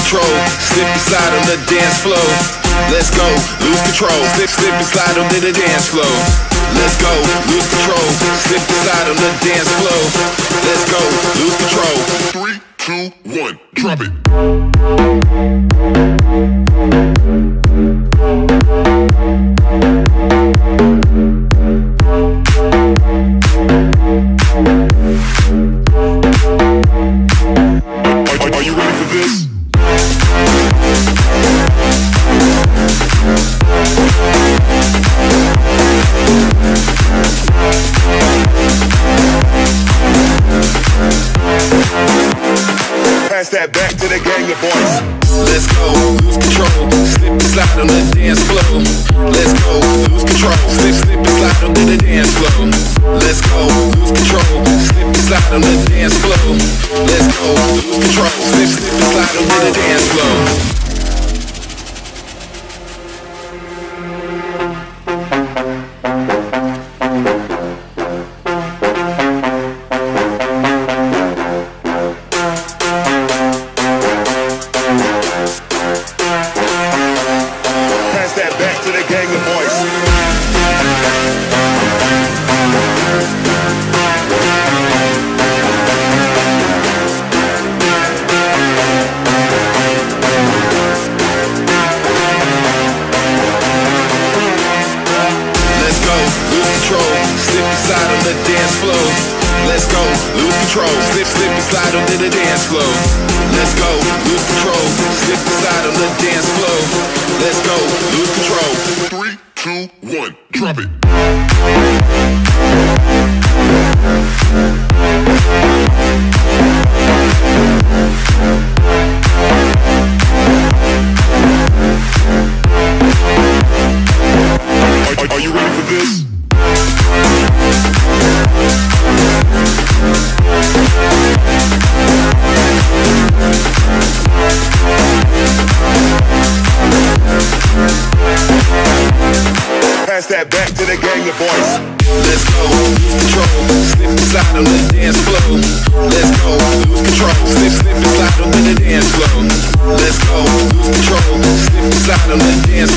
control, slip and slide on the dance floor. Let's go, lose control, slip and slide on the dance floor. Let's go, lose control, slip and slide on the dance floor. Let's go, lose control. 3, 2, 1, drop it. Are you ready for this? Pass that back to the gang of boys. Let's go, lose control, slip and slide on the dance floor. Let's go, lose control, slip and slide on the dance floor. Let's go, lose control, slip and slide on the dance floor. Let's go, lose control, slip and slide on the dance floor. Back to the gang of boys. Let's go, lose control, slip and slide on the dance floor. Let's go, lose control, slip and slide on the dance floor. Let's go, lose control, slip and slide on the dance floor. Let's go, lose control. 3, 2, 1, drop it. Are you ready for this? Pass that back to the gang of boys. Let's go, lose control, slip and slide on the dance floor. Let's go, lose control, slip and slide on the dance floor. Let's go, lose control, slip and slide on the dance